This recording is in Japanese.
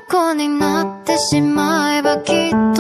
虜になってしまえばきっと